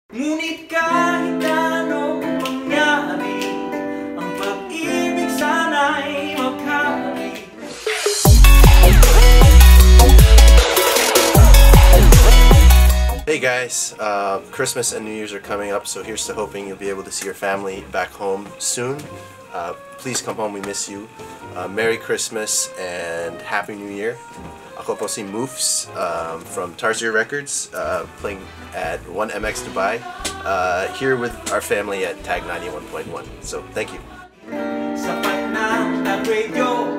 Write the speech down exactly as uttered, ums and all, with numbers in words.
Ngunit kahit anong mangyari, ang pag-ibig sana'y makari. Hey guys, uh, Christmas and New Year's are coming up, so here's to hoping you'll be able to see your family back home soon. Uh, please come home, we miss you. Uh, Merry Christmas and Happy New Year. Ako po si Moophs um, from Tarsier Records, uh, playing at one M X Dubai, uh, here with our family at Tag ninety-one point one. So, thank you. Sapat na ang radio.